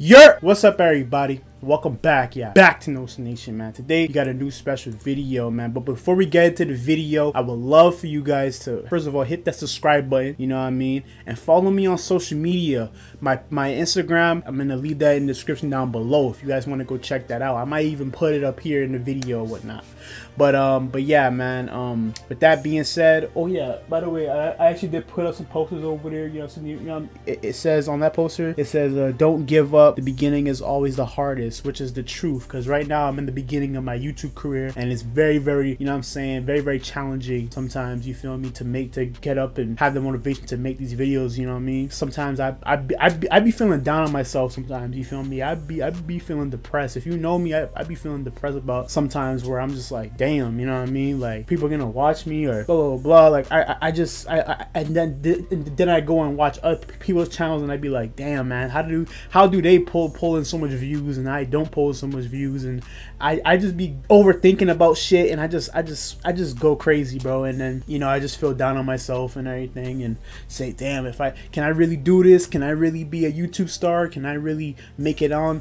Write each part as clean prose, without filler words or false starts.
What's up, everybody? Welcome back, back to Nosa Nation, man. Today we got a new special video, man. But before we get into the video, I would love for you guys to first of all hit that subscribe button, you know what I mean, and follow me on social media. My Instagram, I'm gonna leave that in the description down below if you guys want to go check that out. I might even put it up here in the video or whatnot. But yeah, man. With that being said, oh yeah, by the way, I actually did put up some posters over there. You know, it says on that poster, it says, "Don't give up. The beginning is always the hardest," which is the truth. Because right now I'm in the beginning of my YouTube career, and it's very, very, you know what I'm saying, very, very challenging sometimes. You feel me, to get up and have the motivation to make these videos. You know what I mean? Sometimes I be feeling down on myself. Sometimes, you feel me, I be feeling depressed. If you know me, I be feeling depressed about sometimes where I'm just like, damn, you know what I mean? Like, people are gonna watch me or blah blah blah. Like and then I go and watch other people's channels and I be like, damn, man, how do they pull in so much views and I don't pull so much views? And I just be overthinking about shit, and I just go crazy, bro. And then, you know, I just feel down on myself and everything, and say, damn, can I really do this? Can I really be a YouTube star? Can I really make it on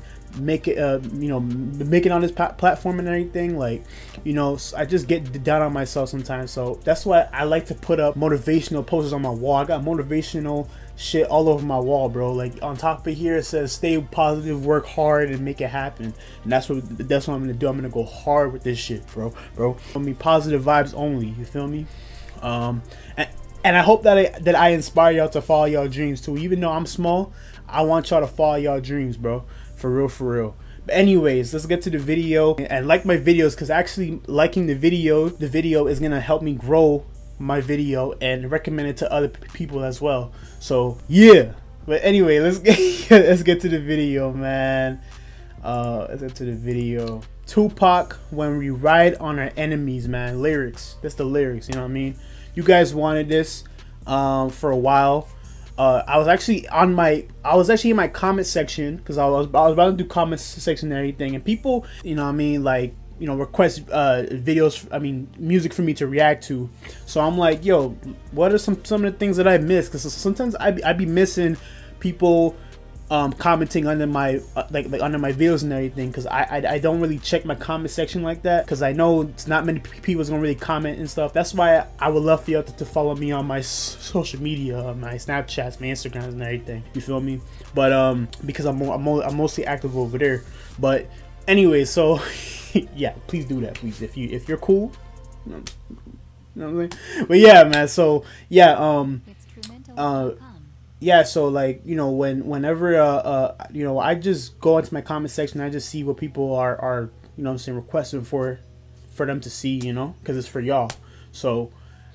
this platform and everything? Like, you know, I just get down on myself sometimes. So that's why I like to put up motivational posters on my wall. I got motivational shit all over my wall, bro. Like, on top of here it says, "Stay positive, work hard, and make it happen." And that's what I'm gonna do. I'm gonna go hard with this shit, bro. I mean, positive vibes only, you feel me? And I hope that I inspire y'all to follow y'all dreams too. Even though I'm small, I want y'all to follow y'all dreams, bro. For real. But anyways, let's get to the video. And like my videos, because actually liking the video is gonna help me grow my video and recommend it to other people as well. So yeah. But anyway, let's get to the video, man. Let's get to the video. Tupac, "When We Ride on Our Enemies," man. Lyrics. That's the lyrics, you know what I mean? You guys wanted this for a while. I was actually in my comment section, because I was about to do comment section and everything, and people, you know what I mean, like, you know, request music for me to react to. So I'm like, yo, what are some of the things that I miss? Because sometimes I be missing people commenting under my under my videos and everything, because I don't really check my comment section like that, because I know it's not many people gonna really comment and stuff. That's why I would love for y'all to follow me on my social media, my Snapchats, my Instagrams and everything, you feel me? But because I'm mostly active over there. But anyway, so yeah, please do that, please, if you're cool, you know what I'm saying? But yeah, man, so yeah, yeah, so like, you know, whenever you know, I just go into my comment section, I just see what people are you know what I'm saying, requesting for them to see, you know, because it's for y'all. So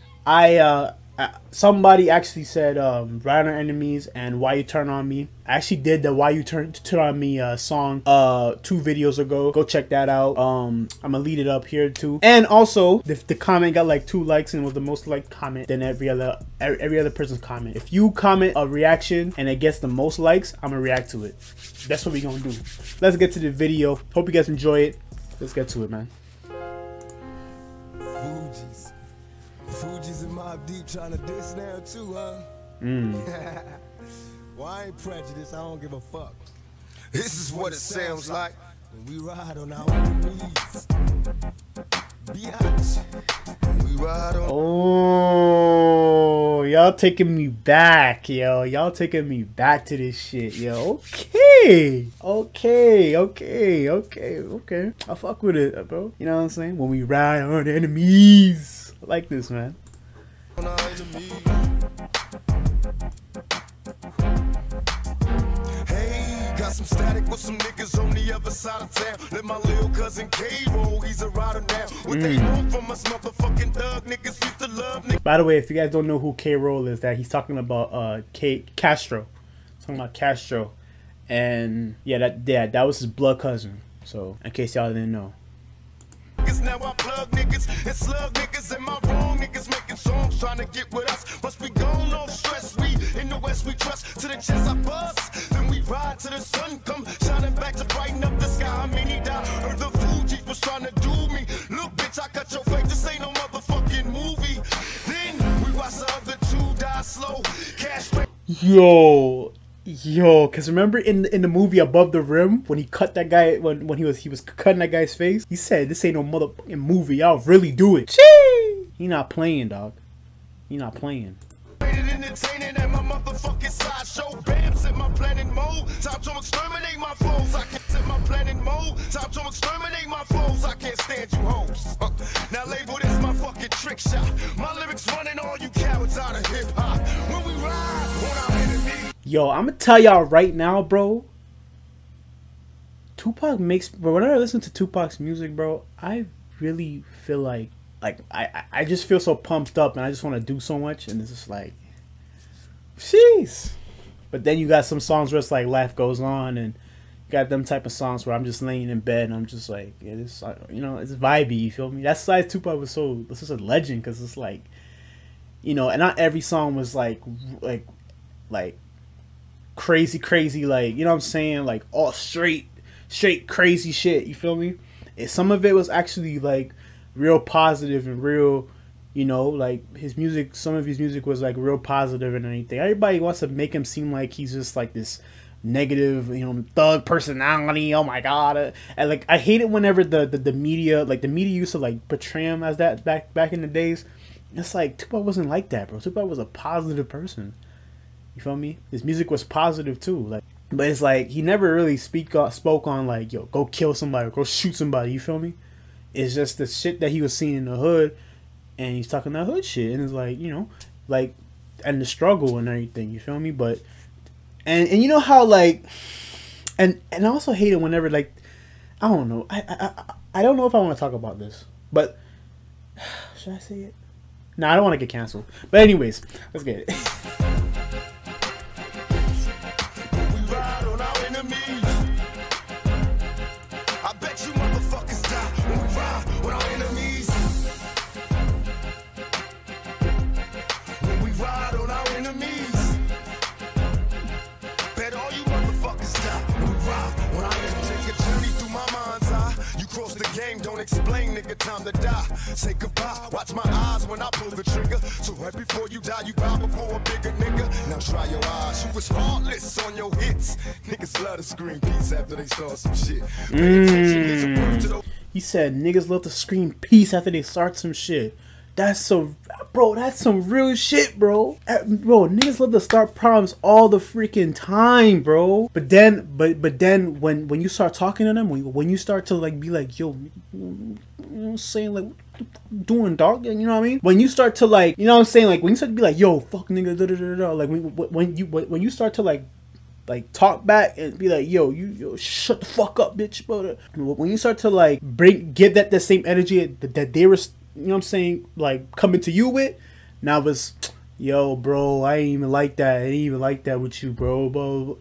somebody actually said, "Ride on Our Enemies" and "Why You Turn On Me." I actually did the "Why You Turn On Me" song 2 videos ago. Go check that out. I'm gonna lead it up here too. And also the comment got like 2 likes and was the most liked comment than every other person's comment. If you comment a reaction and it gets the most likes, I'm gonna react to it. That's what we gonna do. Let's get to the video. Hope you guys enjoy it. Let's get to it, man. Fugees and Mobb Deep trying to diss now too, huh? Well, I ain't prejudiced, I don't give a fuck. This is what it sounds like when we ride on our enemies. Biatch. We ride on. Oh, y'all taking me back, yo. Y'all taking me back to this shit, yo. Okay. I fuck with it, bro. You know what I'm saying? When we ride on our enemies. I like this, man. Hey, got some static with some niggas on the other side of town. Let my little cousin K-Roll, he's a rider now. What they want from us motherfucking thug niggas used to love niggas. By the way, if you guys don't know who K-Roll is, that he's talking about Castro. He's talking about Castro. And yeah, that was his blood cousin. So in case y'all didn't know. Now I plug niggas and slug niggas, and my wrong niggas making songs trying to get with us. Must be gone, no stress. We in the West, we trust. To the chest I bust, then we ride to the sun come shining back to brighten up the sky. How many die? Heard the Fugees was trying to do me. Look, bitch, I cut your face. This ain't no motherfucking movie. Then we watch the other 2 die slow. Cash. Yo, Yo, cause remember in the movie Above the Rim when he cut that guy when he was cutting that guy's face, he said, "This ain't no motherfucking movie. I'll really do it." Chee! He not playing, dog. He not playing. Entertaining at my motherfucking sideshow. Bam, set my planning mode. Time to exterminate my foes. I can't set my planning mode. Time to exterminate my foes. I can't stand you hoes. Now label this my fucking trick shot. My lyrics running all you cowards out of hip hop. When we ride on our enemies. Yo, I'm gonna tell y'all right now, bro. Tupac makes, bro. Whenever I listen to Tupac's music, bro, I really feel like I just feel so pumped up and I just want to do so much, and it's just like, jeez. But then you got some songs where it's like life goes on, and you got them type of songs where I'm just laying in bed and I'm just like, yeah, this, you know, it's vibey. You feel me? That's why Tupac was so, this is a legend, because it's like, you know, and not every song was like crazy, like, you know what I'm saying, like all straight crazy shit. You feel me? And some of it was actually like real positive and real, you know, like his music, some of his music was like real positive and anything. Everybody wants to make him seem like he's just like this negative, you know, thug personality. Oh my god. And like I hate it whenever the media, like the media used to like portray him as that back in the days. It's like Tupac wasn't like that, bro. Tupac was a positive person. You feel me? His music was positive too. Like, but it's like he never really spoke on like, yo, go kill somebody or go shoot somebody. You feel me? It's just the shit that he was seeing in the hood, and he's talking that hood shit, and it's like, you know, like, and the struggle and everything. You feel me? But and you know how like, and I also hate it whenever like, I don't know, I don't know if I want to talk about this, but should I say it? No, I don't want to get canceled. But anyways, let's get it. Don't explain, nigga, time to die. Say goodbye, watch my eyes when I pull the trigger. So right before you die, you bow before a bigger nigga. Now try your eyes, you was heartless on your hits. Niggas love to scream peace after they start some shit. He said niggas love to scream peace after they start some shit. That's so, bro, that's some real shit, bro. Bro, niggas love to start problems all the freaking time, bro. But then then when you start talking to them, when you start to like be like, yo, you know what I'm saying, like, what you doing, dog? You know what I mean? When you start to like, you know what I'm saying, like when you start to be like, yo, fuck nigga, da da da da, like when you start to like talk back and be like, yo, yo, shut the fuck up, bitch, bro. When you start to like give that the same energy that they were, you know what I'm saying, like coming to you with, now it's, yo, bro, I ain't even like that. I ain't even like that with you, bro.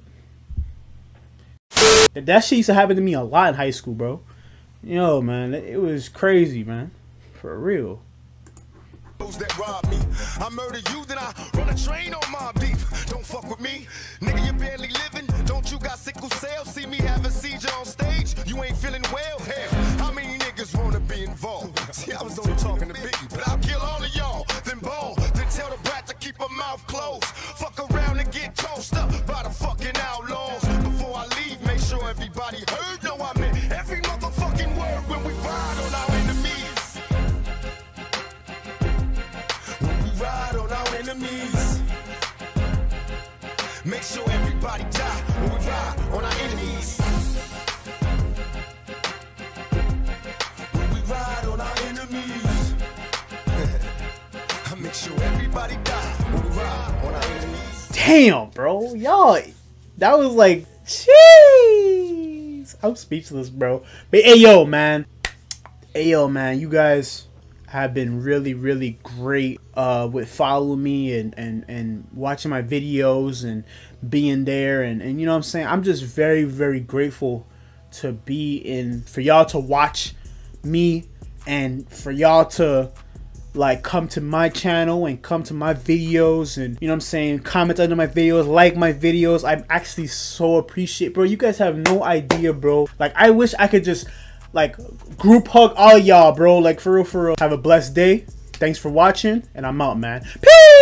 That shit used to happen to me a lot in high school, bro. Yo, man, it was crazy, man, for real. That rob me, I murder you, then I run a train on my beat. Don't fuck with me, nigga, you barely living. Don't you got sickle cell? See me have a seizure on stage? You ain't feeling well? Hell, how many niggas wanna be involved? See, I was only talking to Biggie, but I'll kill all of y'all, then ball, then tell the brat to keep her mouth closed. Fuck around and get tossed up by the fucking outlaws. Before I leave, make sure everybody heard. No, I meant every motherfucking word when we ride on our enemies. Enemies. Make sure everybody die when we ride on our enemies. When we ride on our enemies. I make sure everybody die when we ride on our enemies. Damn, bro, y'all, that was like, jeez, I'm speechless, bro. But hey, yo, man, you guys have been really great with following me and watching my videos and being there, and you know what I'm saying, I'm just very grateful to be in, for y'all to watch me and for y'all to like come to my channel and come to my videos, and you know what I'm saying, comment under my videos, like my videos. I actually so appreciate, bro. You guys have no idea, bro. Like, I wish I could just like group hug all y'all, bro. Like, for real. Have a blessed day. Thanks for watching, and I'm out, man. Peace.